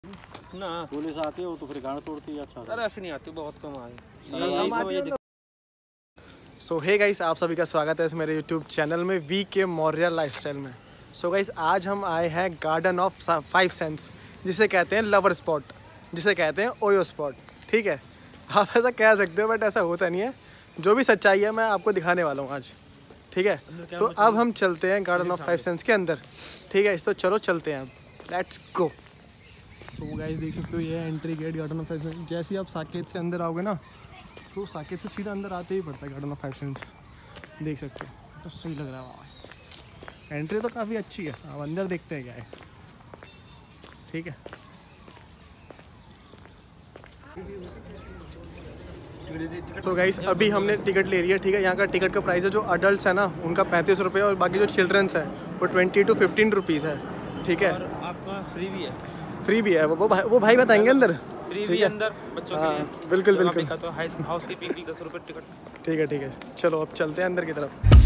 ना पुलिस आती हो तो फिर गाड़ तोड़ती है। अच्छा अरे ऐसे नहीं आती, बहुत कम आई। सो हे गाइस, आप सभी का स्वागत है इस मेरे यूट्यूब चैनल में वी के मौर्य लाइफस्टाइल में। सो गाइस, आज हम आए हैं गार्डन ऑफ 5 सेंस, जिसे कहते हैं लवर स्पॉट, जिसे कहते हैं ओयो स्पॉट। ठीक है, आप ऐसा कह सकते हो बट ऐसा होता नहीं है। जो भी सच्चाई है मैं आपको दिखाने वाला हूँ आज। ठीक है, तो अब हम चलते हैं गार्डन ऑफ 5 सेंस के अंदर। ठीक है, इस तो चलो चलते हैं अब, लेट्स गो। सो गाइस, देख सकते हो ये है entry gate garden of 5 sense. जैसे ही आप साकेत से अंदर आओगे ना, तो साकेत से सीधा अंदर आते ही पड़ता है गार्डन ऑफ 5 सेंस। देख सकते हो, तो सही लग रहा है वहाँ। एंट्री तो काफ़ी अच्छी है, अब अंदर देखते हैं क्या है। ठीक है, तो गाइस अभी हमने टिकट ले लिया। ठीक है, यहाँ का टिकट का प्राइस है, जो अडल्ट है ना उनका 35 रुपये, और बाकी जो चिल्ड्रंस है वो 20 to 15 रुपीज़ है। ठीक है, और आपका फ्री भी है। फ्री भी है, वो भाई बताएंगे अंदर। फ्री भी अंदर बच्चों के लिए। बिल्कुल बिल्कुल। तो हाउस कीपिंग की 10 रुपये टिकट। ठीक है, चलो अब चलते हैं अंदर की तरफ।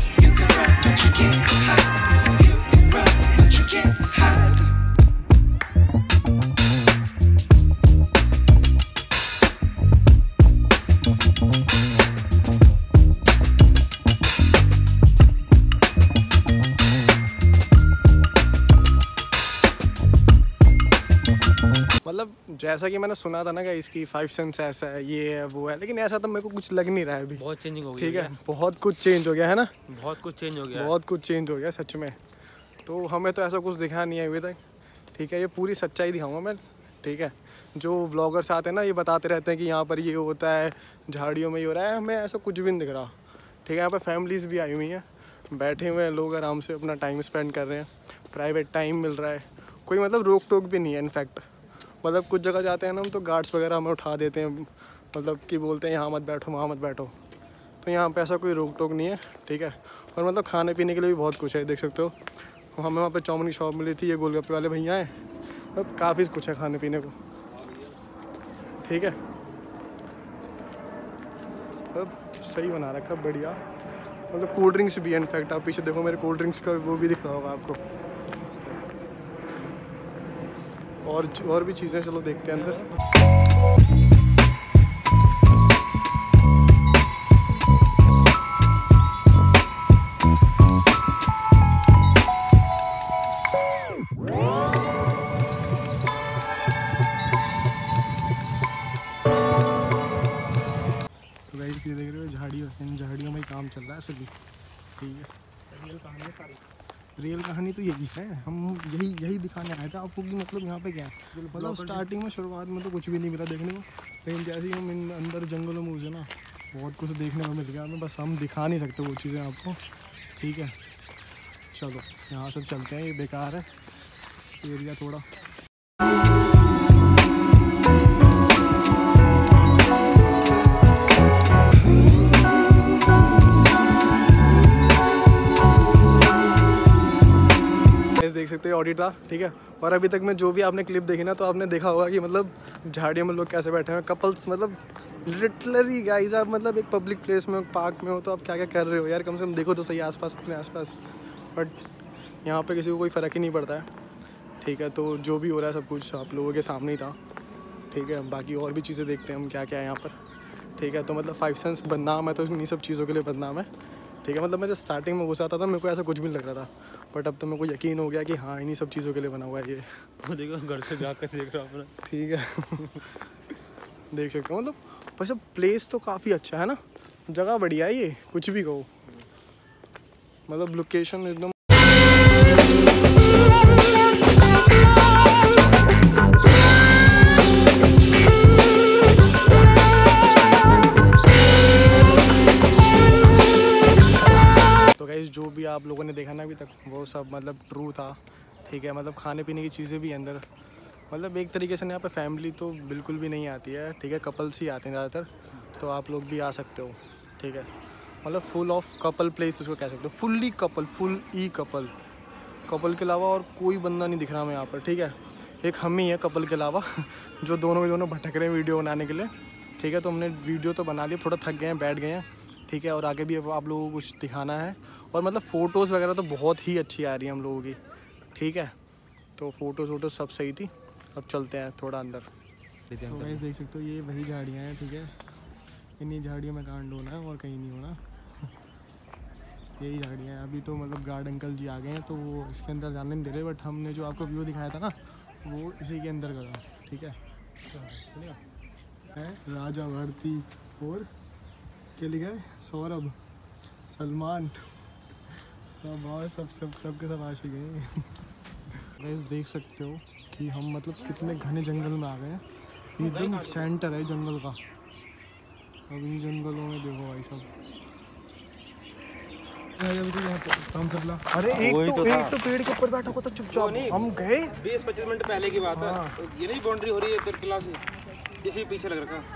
मतलब जैसा कि मैंने सुना था ना कि इसकी 5 सेंस ऐसा है, ये है वो है, लेकिन ऐसा तो मेरे को कुछ लग नहीं रहा है अभी। बहुत चेंजिंग हो गई। ठीक है, बहुत कुछ चेंज हो गया है ना, बहुत कुछ चेंज हो गया, बहुत कुछ चेंज हो गया सच में। तो हमें तो ऐसा कुछ दिखा नहीं है अभी तक। ठीक है, ये पूरी सच्चाई दिखाऊंगा मैं। ठीक है, जो ब्लॉगर्स आते हैं ना, ये बताते रहते हैं कि यहाँ पर ये होता है, झाड़ियों में ये हो रहा है, हमें ऐसा कुछ भी नहीं दिख रहा। ठीक है, यहाँ पर फैमिलीज़ भी आई हुई हैं, बैठे हुए हैं लोग, आराम से अपना टाइम स्पेंड कर रहे हैं, प्राइवेट टाइम मिल रहा है, कोई मतलब रोक टोक भी नहीं है। इनफैक्ट मतलब कुछ जगह जाते हैं ना हम, तो गार्ड्स वगैरह हमें उठा देते हैं, मतलब कि बोलते हैं यहाँ मत बैठो वहाँ मत बैठो। तो यहाँ पे ऐसा कोई रोक टोक नहीं है। ठीक है, और मतलब खाने पीने के लिए भी बहुत कुछ है, देख सकते हो। हमें वहाँ पे चाउमीन की शॉप मिली थी, ये गोलगप्पे वाले भैया हैं, अब काफ़ी कुछ है खाने पीने को। ठीक है, अब सही बना रखा, बढ़िया। मतलब कोल्ड ड्रिंक्स भी है। इनफैक्ट आप पीछे देखो, मेरे कोल्ड ड्रिंक्स का वो भी दिख रहा होगा आपको, और भी चीज़ें। चलो देखते हैं अंदर। तो गाइस ये देख रहे हो झाड़ियों, इन झाड़ियों में ही काम चल रहा है सभी। ठीक है, रियल कहानी तो यही है, हम यही दिखाने आए थे आपको कि मतलब यहाँ पे क्या है। मतलब स्टार्टिंग में, शुरुआत में तो कुछ भी नहीं मिला देखने को, लेकिन जैसे ही हम इन अंदर जंगलों में घुसे ना, बहुत कुछ देखने को मिल गया हमें, बस हम दिखा नहीं सकते वो चीज़ें आपको। ठीक है, चलो यहाँ से चलते हैं, ये बेकार है एरिया थोड़ा। देख सकते हैं ऑडिट था। ठीक है, और अभी तक में जो भी आपने क्लिप देखी ना, तो आपने देखा होगा कि मतलब झाड़ियों में लोग कैसे बैठे हैं, कपल्स। मतलब लिटरली गाइस, आप मतलब एक पब्लिक प्लेस में, पार्क में हो, तो आप क्या क्या कर रहे हो यार, कम से कम देखो तो सही आसपास, अपने आसपास। बट यहाँ पे किसी को कोई फ़र्क ही नहीं पड़ता है। ठीक है, तो जो भी हो रहा है सब कुछ आप लोगों के सामने ही था। ठीक है, बाकी और भी चीज़ें देखते हैं हम क्या क्या है यहाँ पर। ठीक है, तो मतलब 5 सेंस बदनाम है, तो इन्हीं सब चीज़ों के लिए बदनाम है। ठीक है, मतलब मैं जब स्टार्टिंग में घुसा था मेरे को ऐसा कुछ भी नहीं लग रहा था, बट अब तो मेरे को यकीन हो गया कि हाँ, इन्हीं सब चीज़ों के लिए बना हुआ है ये। वो देखो, घर से जाकर देख रहा हूँ अपना। ठीक है देख सकते हो, मतलब वैसे प्लेस तो काफ़ी अच्छा है ना, जगह बढ़िया है ये, कुछ भी कहो। मतलब लोकेशन एकदम। जो भी आप लोगों ने देखा ना अभी तक, वो सब मतलब ट्रू था। ठीक है, मतलब खाने पीने की चीज़ें भी अंदर, मतलब एक तरीके से यहाँ पे फैमिली तो बिल्कुल भी नहीं आती है। ठीक है, कपल्स ही आते हैं ज़्यादातर, तो आप लोग भी आ सकते हो। ठीक है, मतलब फुल ऑफ कपल प्लेस उसको कह सकते हो, फुल्ली कपल, फुल ई कपल। कपल के अलावा और कोई बंदा नहीं दिख रहा हमें यहाँ पर। ठीक है, एक हम ही है कपल के अलावा जो दोनों के दोनों भटक रहे हैं वीडियो बनाने के लिए। ठीक है, तो हमने वीडियो तो बना लिया, थोड़ा थक गए हैं, बैठ गए हैं। ठीक है, और आगे भी आप लोगों को कुछ दिखाना है, और मतलब फ़ोटोज़ वगैरह तो बहुत ही अच्छी आ रही है हम लोगों की। ठीक है, तो फ़ोटोज़ वोटोज़ सब सही थी। अब चलते हैं थोड़ा अंदर। तो गाइस देख सकते हो ये वही झाड़ियाँ हैं, ठीक है। इन्हीं झाड़ियों में कांड होना है और कहीं नहीं होना। यही झाड़ियाँ हैं। अभी तो मतलब गार्ड अंकल जी आ गए हैं तो वो इसके अंदर जाने नहीं दे रहे, बट हमने जो आपको व्यू दिखाया था ना वो इसी के अंदर का, ठीक है। राजा भारती और क्या लिखा है, सौरभ, सलमान, सब और सबके सब आशिक हैं। गाइस देख सकते हो कि हम मतलब कितने घने जंगल में आ गए हैं। एकदम सेंटर है जंगल का। अब इन जंगलों में देखो भाई सब। अरे एक तो पेड़ के ऊपर बैठा हुआ था चुपचाप, हम गए 20-25 मिनट पहले की बात है। ये नहीं बाउंड्री हो रही है इधर किला से, इसी पीछे लग रखा।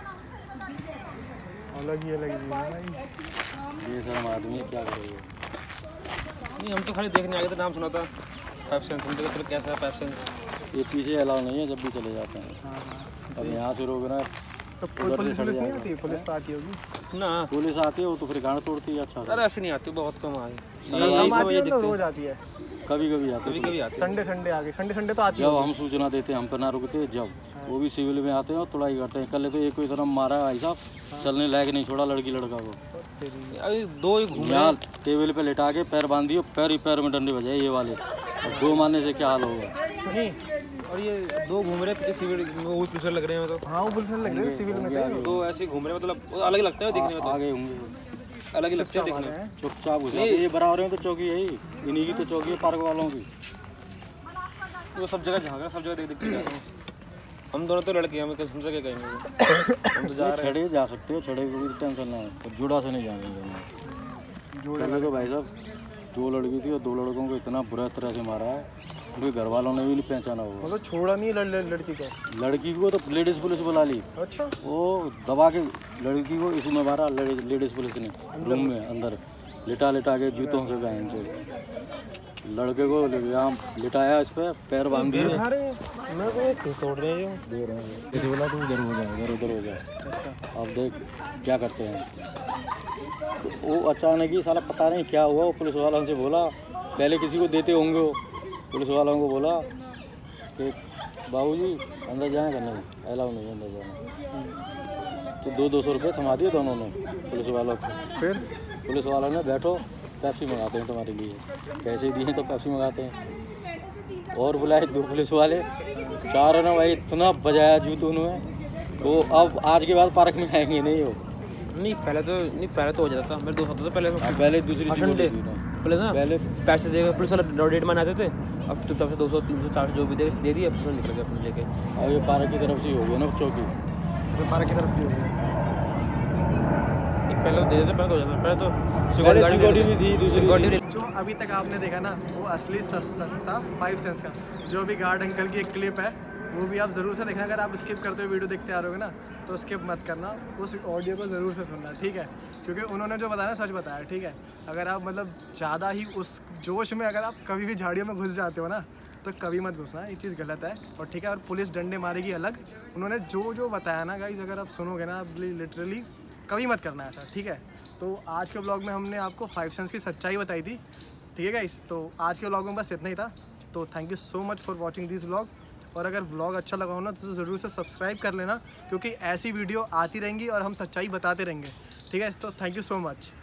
अलग ही भाई। ये सब आदमी क्या करेंगे? नहीं हम तो खाली देखने आ गए थे, नाम सुना था 5 सेंस, हम देखो कैसा है 5 सेंस। ये पीछे अलाउ नहीं है, जब भी चले जाते हैं। अब यहाँ से रोक रहा है तो पुलिस नहीं आती? पुलिस तो आती होगी ना, पुलिस आती है वो तो फिर गाड़ तोड़ती है। अच्छा अरे ऐसे नहीं आती, बहुत कम आई। रोज आती है, कभी कभी आती है। संडे आ गई, संडे तो आती है। जब हम सूचना देते हैं हम पर ना रुकते, जब वो भी सिविल में आते हैं और तुड़ाई करते हैं। कल तो एक कोई तरह मारा है भाई साहब, चलने लायक नहीं छोड़ा लड़की लड़का को। अभी 2 ही घूम यहाँ टेबल पे लेटा के पैर बांध दिए, पैर ही पैर में डंडे बजाए ये वाले। अब 2 मारने से क्या हाल होगा? नहीं, और ये 2 घूम रहे हैं सिविल में, वो पुलिस लग रहे हैं तो। हाँ वो पुलिस लग रहे हैं सिविल में, तो ऐसे घूम रहे हैं, मतलब अलग लगता है देखने में। तो आगे होंगे, अलग ही लगता है देखने में। चुपचाप घुस जाते। ये बराबर है तो चौकी यही, इन्हीं की तो चौकी है पार्क वालों की। वो सब जगह झाँक रहे, सब जगह देख के जा रहे हैं। हम दोनों तो लड़के, हमें समझा क्या कहेंगे। हम तो जा रहे हैं। छड़े जा सकते हो, छड़े को भी टेंशन ना है, जुड़ा से नहीं जाएंगे। पहले तो भाई साहब 2 लड़की थी और 2 लड़कों को इतना बुरा तरह से मारा है, उनके घर वालों ने भी नहीं पहचाना होगा। मतलब छोड़ा नहीं लड़की को? लड़की को तो लेडीज पुलिस बुला ली। अच्छा। वो दबा के लड़की को इसी में मारा लेडीज पुलिस ने, रूम में अंदर लिटा के जूतों से बहन से। लड़के को यहाँ लिटाया, इस पर पैर बांध दिए। तोड़ रहे हैं जैसे बोला तू उधर हो जाए, उधर हो जाए। अब देख क्या करते हैं। तो वो अचानक ही साला पता नहीं क्या हुआ, वो पुलिस वालों से बोला, पहले किसी को देते होंगे, वो पुलिस वालों को बोला कि बाबूजी अंदर जाएँ करने, अलाउ नहीं अंदर जाना। तो 200 रुपये थमा दिए दोनों ने पुलिस वालों को। फिर पुलिस वालों ने बैठो पेप्सी मंगाते हैं तुम्हारे लिए, पैसे दिए तो पेप्सी मंगाते हैं। और बुलाए 2 पुलिस वाले, 4 ने भाई इतना बजाया जूतों में, वो अब आज के बाद पार्क में आएंगे नहीं। हो नहीं पहले तो हो जाता था, मेरे दोस्त होता था पहले दूसरी पहले ना, पहले पैसे देकर पुलिस वाला डेट मान आते थे। अब चुपचाप से 200, 300, 400 जो भी दे दिए, अपने निकल गए अपने लेके। अब ये पार्क की तरफ से ही हो गया ना चौकी, पार्क की तरफ से हो गया। पहले तो दे देते, पहले तो हो जाता, पहले तो सिक्योरिटी भी थी, दूसरी जो अभी तक आपने देखा ना वो असली सस्ता 5 सेंस का। जो भी गार्ड अंकल की एक क्लिप है वो भी आप ज़रूर से देखना। अगर आप स्किप करते हुए वीडियो देखते आ रहे हो ना तो स्किप मत करना, उस ऑडियो को ज़रूर से सुनना, ठीक है। क्योंकि उन्होंने जो बताया सच बताया, ठीक है। अगर आप मतलब ज़्यादा ही उस जोश में अगर आप कभी भी झाड़ियों में घुस जाते हो ना तो कभी मत घुसना, ये चीज़ गलत है। और ठीक है, और पुलिस डंडे मारेगी अलग। उन्होंने जो बताया ना गाइस, अगर आप सुनोगे ना लिटरली कभी मत करना ऐसा, ठीक है। तो आज के ब्लॉग में हमने आपको 5 सेंस की सच्चाई बताई थी, ठीक है गाइस। तो आज के ब्लॉग में बस इतना ही था। तो thank you so much for watching this blog. और अगर ब्लॉग अच्छा लगा हो ना तो ज़रूर से सब्सक्राइब कर लेना, क्योंकि ऐसी वीडियो आती रहेंगी और हम सच्चाई बताते रहेंगे, ठीक है। तो थैंक यू सो मच।